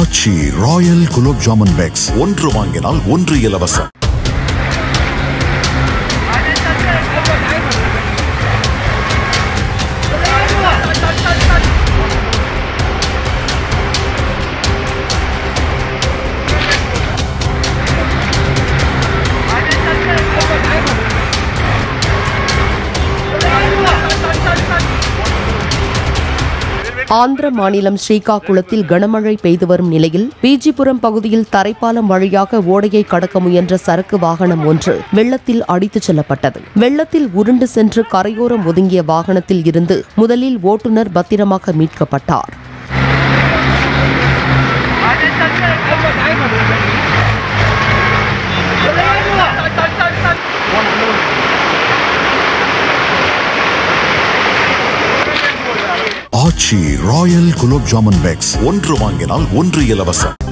ஆச்சி royal gulab jamun packs ஒன்று வாங்கினால் ஒன்று இலவசம். ஆந்திர மாநிலம் ஸ்ரீகாகுளத்தில் கனமழை பெய்து வரும் நிலையில் பிஜிபுரம் பகுதியில் தரைப்பாலம் வழியாக ஓடையை கடக்க முயன்ற சரக்கு வாகனம் ஒன்று வெள்ளத்தில் அடித்துச் செல்லப்பட்டது. வெள்ளத்தில் உருண்டு சென்று கரையோரம் ஒதுங்கிய வாகனத்தில் இருந்து முதலில் ஓட்டுநர் பத்திரமாக மீட்கப்பட்டார். ஆச்சி ராயல் குலோப் ஜாமுன் பேக்ஸ் ஒன்று வாங்கினால் ஒன்று இலவசம்.